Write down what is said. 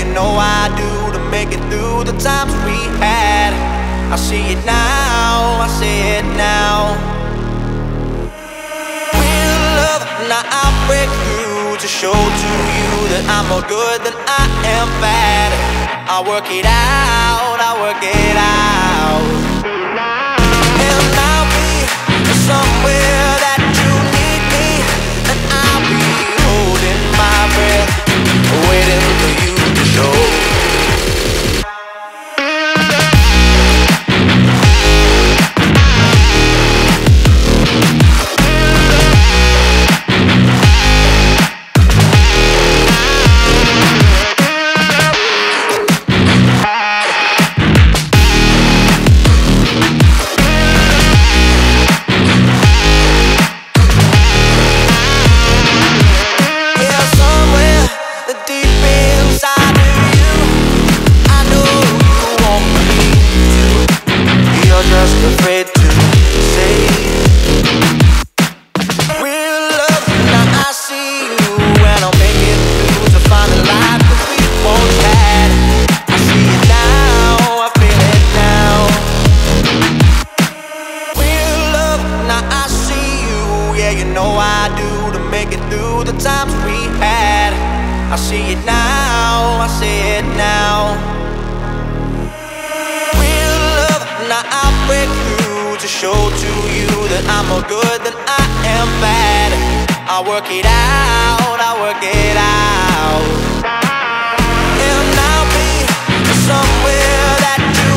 you know I do, to make it through the times we had. I see it now, I see it now. Real love, now I'll break through to show to you that I'm more good than I am bad. I work it out, I work it out. And I'll be somewhere that you need me, and I'll be holding my breath, waiting for you to show. Afraid to say real love, now I see you, and I'll make it through to find a life that we once had. I see it now, I feel it now. Real love, now I see you, yeah, you know I do, to make it through the times we had. I see it now, I see it now. Real love, now I'll break through to show to you that I'm more good than I am bad. I work it out, I work it out. And I'll be somewhere that you